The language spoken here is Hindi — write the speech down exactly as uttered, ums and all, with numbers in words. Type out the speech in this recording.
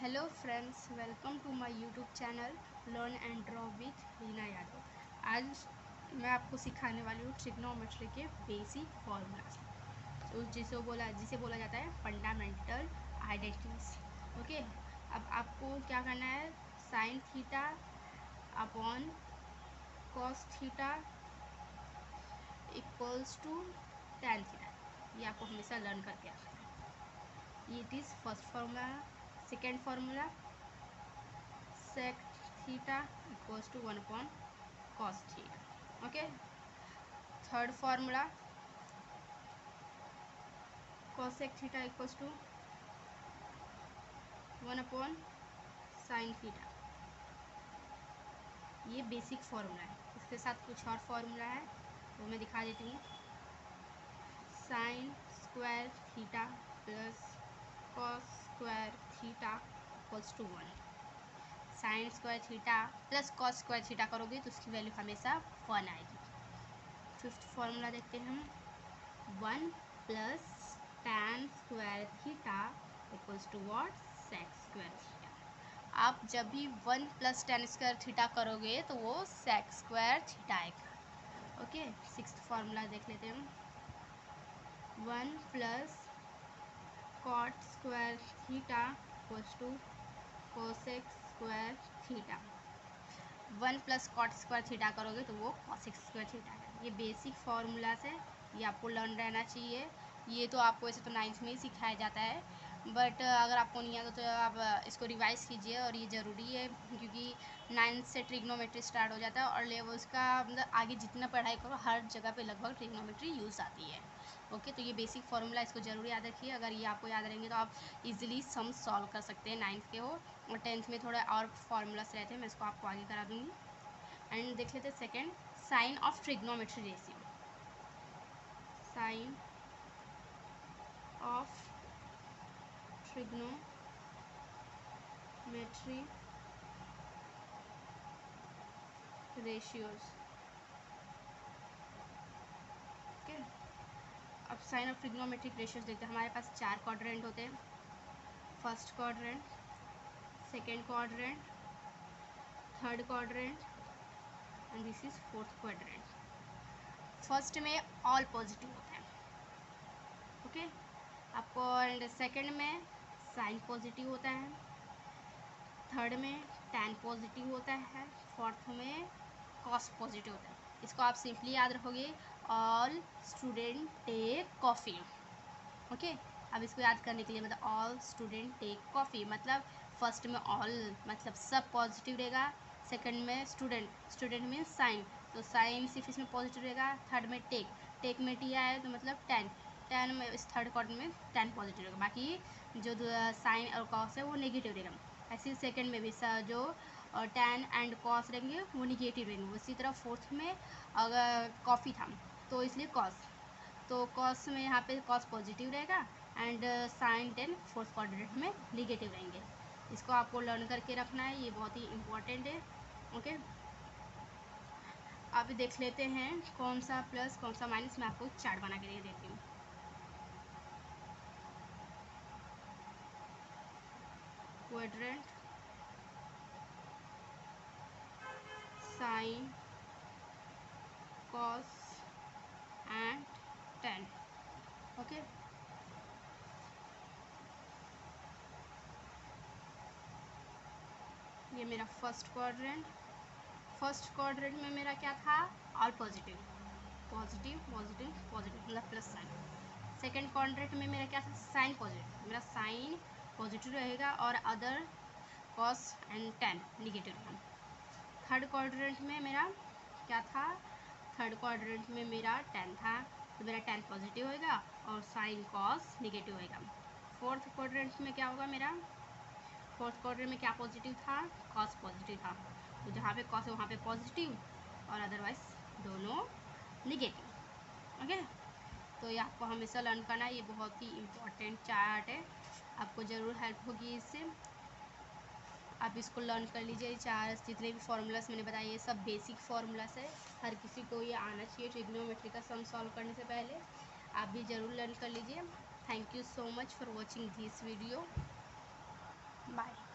Hello friends, welcome to my YouTube channel learn and draw with Reena Yadav. आज मैं आपको सिखाने वाली हूँ ट्रिग्नोमेट्री के बेसिक फॉर्मूलाज, तो जिसे बोला जिसे बोला जाता है फंडामेंटल आइडेंटिटीज। ओके, अब आपको क्या करना है, sine theta upon cos theta equals to tan theta, ये आपको हमेशा लर्न करके आना है। It is first formula. Second formula, sec theta equals to one upon cos theta. Okay, third formula, cosec theta equals to one upon sin theta। ये बेसिक फार्मूला है। इसके साथ कुछ और फार्मूला है वो मैं दिखा देती हूँ। Sine square theta plus cos square theta equals to one. Sine square theta plus cos square theta करोगे तो उसकी वैल्यू हमेशा वन आएगी। फिफ्थ फार्मूला देखते हैं हम। One plus tan square theta equals to what, sec square theta. आप जब भी one plus tan square theta करोगे तो वो सेक स्क्वायर थीटा आएगा। ओके, सिक्स्थ फार्मूला देख लेते हैं हम। One plus cot square theta equals to cosec square theta. One plus cot square theta करोगे तो वो कॉसेक स्क्वायर थीटा है। ये बेसिक फार्मूला है, ये आपको लर्न रहना चाहिए। ये तो आपको वैसे तो नाइन्थ में ही सिखाया जाता है, बट अगर आपको नहीं आता तो आप इसको रिवाइज़ कीजिए। और ये ज़रूरी है क्योंकि नाइन्थ से ट्रिग्नोमेट्री स्टार्ट हो जाता है और लेवल्स का मतलब आगे जितना पढ़ाई करो हर जगह पे लगभग ट्रिग्नोमेट्री यूज़ आती है। ओके, तो ये बेसिक फार्मूला इसको ज़रूर याद रखिए। अगर ये आपको याद रहेंगे तो आप इजीली सम सॉल्व कर सकते हैं। नाइन्थ के हो और टेंथ में थोड़ा और फार्मूलास रहते हैं, मैं इसको आपको आगे करा दूँगी। एंड देख लेते हैं second, sign of trigonometry ratio. Sign of trigonometry ratios. Okay, अब साइन ऑफ ट्रिग्नोमेट्रिक रेशियोज देखते हैं। हमारे पास चार क्वाड्रेंट होते हैं। First quadrant, second quadrant, third quadrant and this is fourth quadrant. First में ऑल पॉजिटिव होता है। ओके, आपको एंड सेकेंड में साइन पॉजिटिव होता है, थर्ड में टैन पॉजिटिव होता है, फोर्थ में कॉस पॉजिटिव होता है। इसको आप सिंपली याद रखोगे, all student take coffee. Okay, अब इसको याद करने के लिए मतलब ऑल स्टूडेंट टेक कॉफ़ी मतलब फर्स्ट में ऑल मतलब सब पॉजिटिव रहेगा, सेकंड में स्टूडेंट, स्टूडेंट मीन साइन, तो साइन सिर्फ इसमें पॉजिटिव रहेगा। थर्ड में टेक, टेक में टी आया तो मतलब टेन, टेन में इस थर्ड क्वार्टर में टेन पॉजिटिव रहेगा, बाकी जो साइन और कॉस है वो नेगेटिव रहेगा। ऐसे सेकंड में भी जो टेन एंड कॉस रहेंगे वो निगेटिव रहेंगे। उसी तरह फोर्थ में अगर कॉफ़ी था तो इसलिए कॉस, तो कॉस में यहाँ पे कॉस पॉजिटिव रहेगा and sine tan fourth quadrant में निगेटिव रहेंगे। इसको आपको लर्न करके रखना है, ये बहुत ही इम्पोर्टेंट है। ओके, अब देख लेते हैं कौन सा प्लस कौन सा माइनस, मैं आपको चार्ट बना के दे देती हूँ। Quadrant, sine, cos and tan. Okay, ये मेरा फर्स्ट क्वाड्रेंट। फर्स्ट क्वाड्रेंट में मेरा क्या था, all positive, positive positive positive मतलब प्लस साइन। सेकेंड क्वाड्रेंट में मेरा क्या था, साइन पॉजिटिव, मेरा साइन पॉजिटिव रहेगा और other cos and tan negative रहेगा। थर्ड क्वाड्रेंट में मेरा क्या था, थर्ड क्वाड्रेंट में मेरा टेन था तो मेरा टेन पॉजिटिव होएगा और साइन कॉस निगेटिव होएगा। फोर्थ क्वाड्रेंट में क्या होगा, मेरा फोर्थ क्वाड्रेंट में क्या पॉजिटिव था, कॉस पॉजिटिव था, तो जहाँ पे कॉस है वहाँ पे पॉजिटिव और अदरवाइज दोनों निगेटिव। ओके, तो ये आपको हमेशा लर्न करना है, ये बहुत ही इम्पोर्टेंट चार्ट है, आपको ज़रूर हेल्प होगी इससे। आप इसको लर्न कर लीजिए। चार जितने भी फार्मूलास मैंने बताए ये सब बेसिक फार्मूलास है, हर किसी को ये आना चाहिए ट्रिग्नोमेट्री का सम सॉल्व करने से पहले। आप भी ज़रूर लर्न कर लीजिए। Thank you so much for watching this video. Bye.